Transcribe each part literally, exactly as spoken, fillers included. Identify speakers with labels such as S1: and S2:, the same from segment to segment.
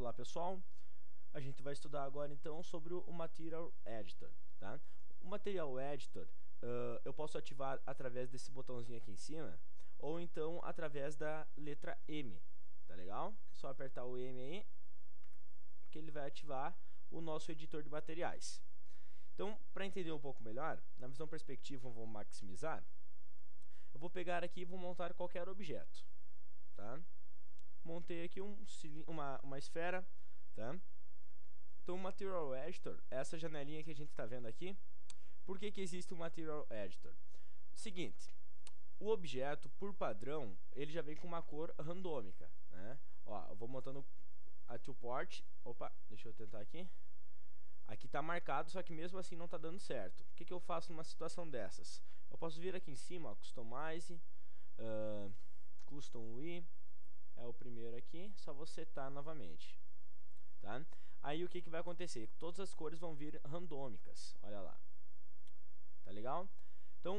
S1: Olá pessoal, a gente vai estudar agora então sobre o Material Editor, tá? O Material Editor uh, eu posso ativar através desse botãozinho aqui em cima ou então através da letra M, tá legal? Só apertar o M aí que ele vai ativar o nosso editor de materiais. Então, para entender um pouco melhor, na visão perspectiva vou maximizar, eu vou pegar aqui e vou montar qualquer objeto, tá? Montei aqui um, uma, uma esfera, tá? Então, o Material Editor, essa janelinha que a gente está vendo aqui, por que que existe o Material Editor? Seguinte, o objeto, por padrão, ele já vem com uma cor randômica, né? Ó, eu vou montando a viewport, opa, deixa eu tentar aqui. Aqui está marcado, só que mesmo assim não está dando certo. O que que eu faço numa situação dessas? Eu posso vir aqui em cima, ó, Customize, uh, Custom U I, é o primeiro aqui, só vou setar novamente, tá? Aí o que que vai acontecer? Todas as cores vão vir randômicas, olha lá, tá legal? Então,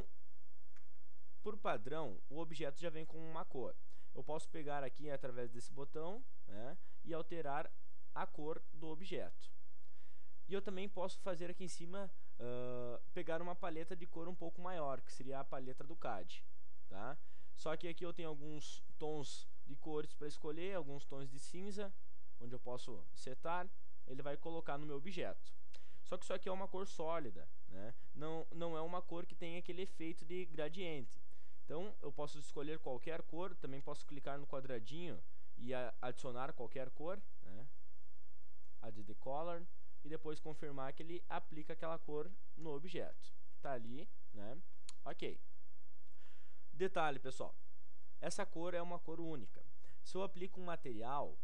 S1: por padrão, o objeto já vem com uma cor. Eu posso pegar aqui através desse botão, né, e alterar a cor do objeto. E eu também posso fazer aqui em cima, uh, pegar uma paleta de cor um pouco maior, que seria a paleta do C A D, tá? Só que aqui eu tenho alguns tons de cores para escolher, alguns tons de cinza, onde eu posso setar, ele vai colocar no meu objeto. Só que isso aqui é uma cor sólida, né? Não, não é uma cor que tem aquele efeito de gradiente. Então, eu posso escolher qualquer cor, também posso clicar no quadradinho e a, adicionar qualquer cor, né? Add the color, e depois confirmar que ele aplica aquela cor no objeto. Tá ali, né? Ok. Detalhe, pessoal. Essa cor é uma cor única. Se eu aplico um material,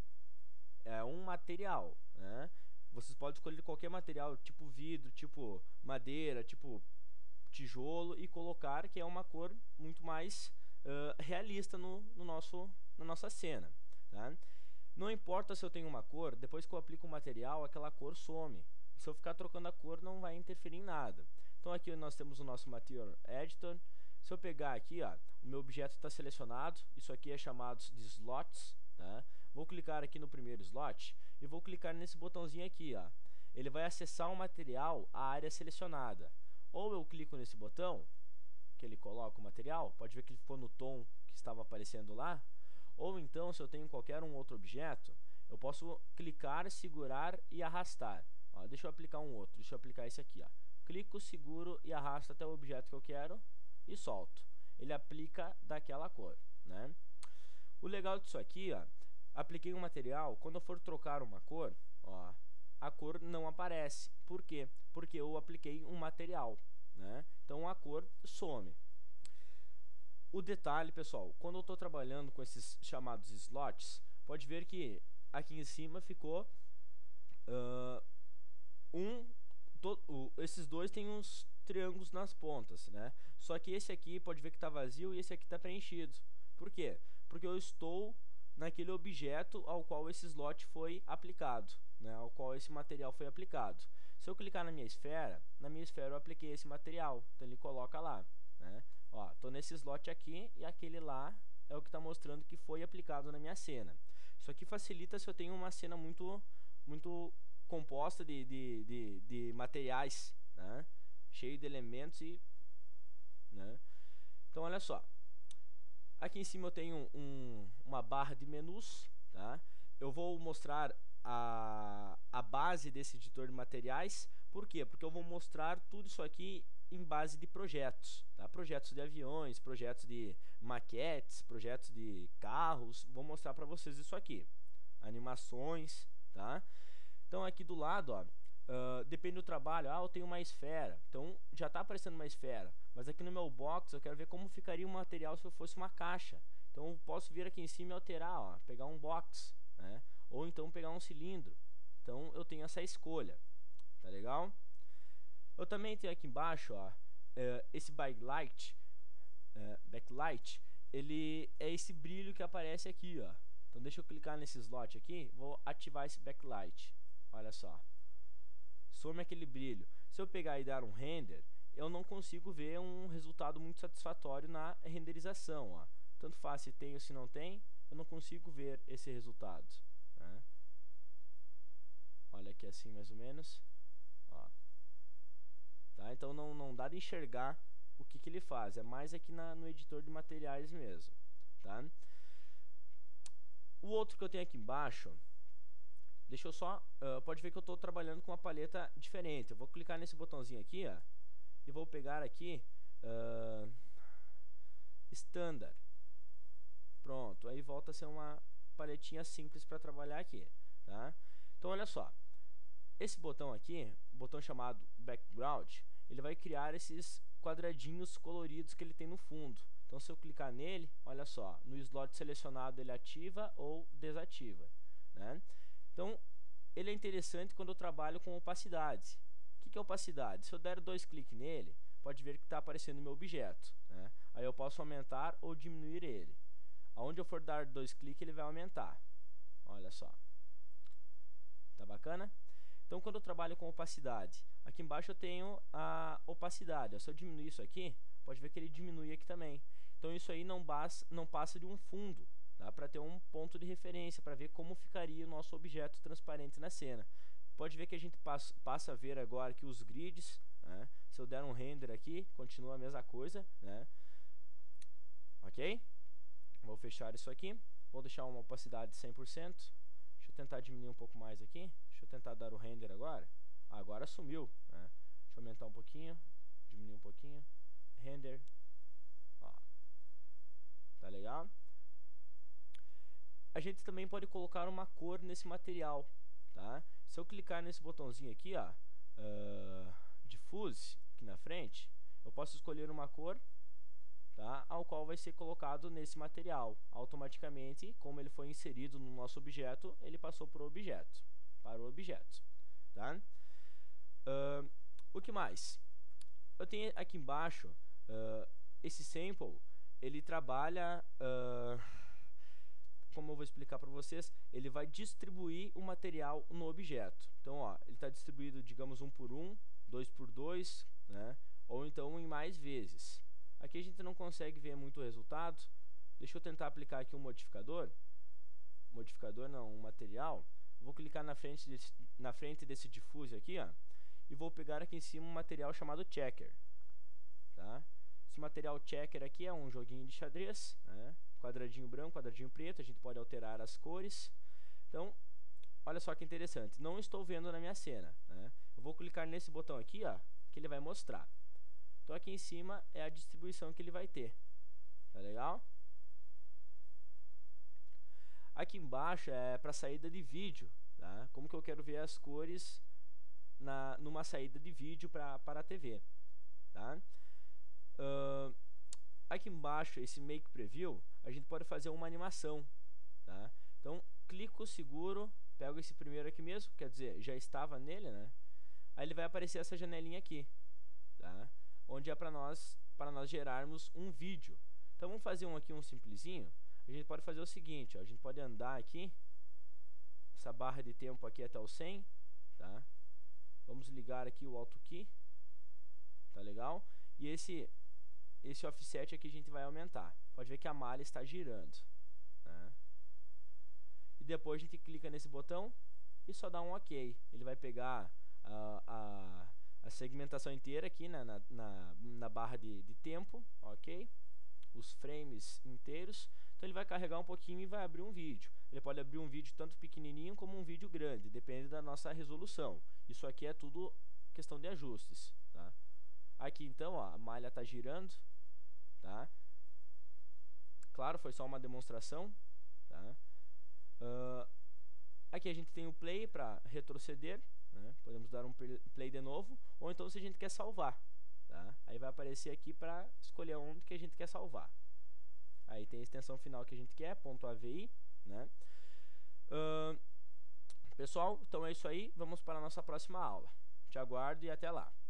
S1: é um material, né? Vocês podem escolher qualquer material, tipo vidro, tipo madeira, tipo tijolo, e colocar que é uma cor muito mais uh, realista no, no nosso, na nossa cena, tá? Não importa se eu tenho uma cor, depois que eu aplico o material, aquela cor some. Se eu ficar trocando a cor, não vai interferir em nada. Então aqui nós temos o nosso Material Editor. Se eu pegar aqui, ó, o meu objeto está selecionado, isso aqui é chamado de slots, tá? Vou clicar aqui no primeiro slot e vou clicar nesse botãozinho aqui, ó. Ele vai acessar o material, a área selecionada. Ou eu clico nesse botão, que ele coloca o material, pode ver que ele ficou no tom que estava aparecendo lá. Ou então, se eu tenho qualquer um outro objeto, eu posso clicar, segurar e arrastar. Ó, deixa eu aplicar um outro, deixa eu aplicar esse aqui, ó. Clico, seguro e arrasto até o objeto que eu quero e solto. Ele aplica daquela cor, né? O legal disso aqui, ó, apliquei um material, quando eu for trocar uma cor, ó, a cor não aparece. Por quê? Porque eu apliquei um material, né? Então a cor some. O detalhe, pessoal, quando eu estou trabalhando com esses chamados slots, pode ver que aqui em cima ficou uh, um, to, uh, esses dois têm uns triângulos nas pontas, né? Só que esse aqui pode ver que está vazio e esse aqui está preenchido. Por quê? Porque eu estou naquele objeto ao qual esse slot foi aplicado, né? Ao qual esse material foi aplicado. Se eu clicar na minha esfera, na minha esfera eu apliquei esse material, então ele coloca lá, né? Ó, tô nesse slot aqui e aquele lá é o que está mostrando que foi aplicado na minha cena. Isso aqui facilita se eu tenho uma cena muito, muito composta de, de, de, de materiais, né? Cheio de elementos e, né? Então, olha só. Aqui em cima eu tenho um, uma barra de menus, tá? Eu vou mostrar a, a base desse editor de materiais. Por quê? Porque eu vou mostrar tudo isso aqui em base de projetos, tá? Projetos de aviões, projetos de maquetes, projetos de carros. Vou mostrar para vocês isso aqui, animações, tá? Então aqui do lado, ó, uh, depende do trabalho. Ah, eu tenho uma esfera, então já está aparecendo uma esfera. Mas aqui no meu box eu quero ver como ficaria o material se eu fosse uma caixa. Então eu posso vir aqui em cima e alterar, ó, pegar um box, né? Ou então pegar um cilindro. Então eu tenho essa escolha, tá legal? Eu também tenho aqui embaixo, ó, uh, esse backlight, uh, backlight, ele é esse brilho que aparece aqui, ó. Então deixa eu clicar nesse slot aqui, vou ativar esse backlight. Olha só, some aquele brilho. Se eu pegar e dar um render, eu não consigo ver um resultado muito satisfatório na renderização, ó. Tanto faz se tem ou se não tem, eu não consigo ver esse resultado, né? aqui assim mais ou menos, ó. Tá? Então não, não dá de enxergar o que, que ele faz, é mais aqui na, no editor de materiais mesmo, tá? O outro que eu tenho aqui embaixo, deixa eu só, uh, pode ver que eu estou trabalhando com uma paleta diferente. Eu vou clicar nesse botãozinho aqui, ó, e vou pegar aqui uh, Standard. Pronto, aí volta a ser uma paletinha simples para trabalhar aqui, tá? Então olha só, esse botão aqui, o botão chamado Background, ele vai criar esses quadradinhos coloridos que ele tem no fundo. Então se eu clicar nele, olha só, no slot selecionado ele ativa ou desativa, né? Então ele é interessante quando eu trabalho com opacidade. O que, que é opacidade? Se eu der dois cliques nele, pode ver que está aparecendo o meu objeto, né? Aí eu posso aumentar ou diminuir ele. Aonde eu for dar dois cliques, ele vai aumentar. Olha só. Tá bacana? Então, quando eu trabalho com opacidade, aqui embaixo eu tenho a opacidade. Se eu diminuir isso aqui, pode ver que ele diminui aqui também. Então, isso aí não, basta, não passa de um fundo, tá? Para ter um ponto de referência, para ver como ficaria o nosso objeto transparente na cena. Pode ver que a gente passa, passa a ver agora aqui os grids, né? Se eu der um render aqui, continua a mesma coisa, né? Ok? Vou fechar isso aqui. Vou deixar uma opacidade de cem por cento. Deixa eu tentar diminuir um pouco mais aqui. Deixa eu tentar dar o render agora. Ah, agora sumiu, né? Deixa eu aumentar um pouquinho. Diminuir um pouquinho. Render. Ó. Tá legal? A gente também pode colocar uma cor nesse material, tá? Se eu clicar nesse botãozinho aqui, ó, uh, Diffuse, aqui na frente, eu posso escolher uma cor, tá? Ao qual vai ser colocado nesse material. Automaticamente, como ele foi inserido no nosso objeto, ele passou para o objeto. Para o objeto, tá? Uh, o que mais? Eu tenho aqui embaixo, uh, esse sample, ele trabalha... Uh, como eu vou explicar para vocês, ele vai distribuir o material no objeto. Então, ó, ele está distribuído, digamos, um por um, dois por dois, né? Ou então em mais vezes. Aqui a gente não consegue ver muito o resultado. Deixa eu tentar aplicar aqui um modificador. Modificador não, um material. Vou clicar na frente desse, na frente desse diffuse aqui, ó, e vou pegar aqui em cima um material chamado checker, tá? Esse material checker aqui é um joguinho de xadrez, né? Quadradinho branco, quadradinho preto, a gente pode alterar as cores. Então, olha só que interessante, não estou vendo na minha cena, né? Eu vou clicar nesse botão aqui, ó, que ele vai mostrar. Então aqui em cima é a distribuição que ele vai ter, tá legal? Aqui embaixo é para saída de vídeo, tá? Como que eu quero ver as cores na, numa saída de vídeo pra, para a T V, tá? Uh, aqui embaixo, esse Make Preview, a gente pode fazer uma animação, tá? Então, clico, seguro, pego esse primeiro aqui mesmo, quer dizer, já estava nele, né? Aí ele vai aparecer essa janelinha aqui, tá? Onde é para nós, para nós gerarmos um vídeo. Então, vamos fazer um aqui, um simplesinho. A gente pode fazer o seguinte, ó, a gente pode andar aqui, essa barra de tempo aqui até o cem, tá? Vamos ligar aqui o Auto Key, tá legal? E esse... esse offset aqui a gente vai aumentar. Pode ver que a malha está girando, né? E depois a gente clica nesse botão e só dá um OK. Ele vai pegar a, a, a segmentação inteira aqui, né, na, na, na barra de, de tempo, OK? Os frames inteiros. Então ele vai carregar um pouquinho e vai abrir um vídeo. Ele pode abrir um vídeo tanto pequenininho como um vídeo grande, depende da nossa resolução. Isso aqui é tudo questão de ajustes, tá? Aqui então, ó, a malha está girando, tá? Claro, foi só uma demonstração, tá? Uh, aqui a gente tem o play para retroceder, né? Podemos dar um play de novo, ou então se a gente quer salvar, tá? Aí vai aparecer aqui para escolher onde que a gente quer salvar. Aí tem a extensão final que a gente quer, .avi, né? Uh, pessoal, então é isso aí, vamos para a nossa próxima aula. Te aguardo e até lá.